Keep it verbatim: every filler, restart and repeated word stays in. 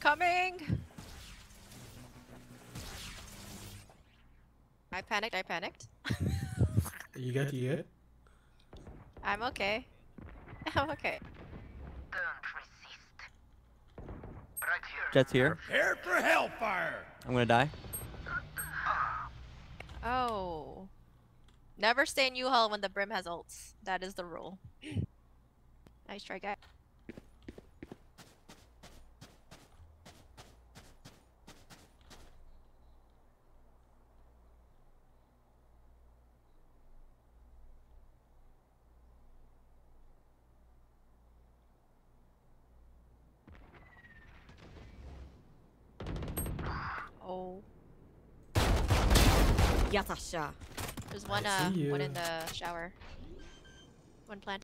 coming! I panicked, I panicked. You good, you good? I'm okay. I'm okay. Jet's here. Prepare for hellfire! I'm gonna die. Oh. Never stay in U-Haul when the Brim has ults. That is the rule. Nice try, guy. Oh. Yatasha. There's one I uh see one you. in the shower. One plant.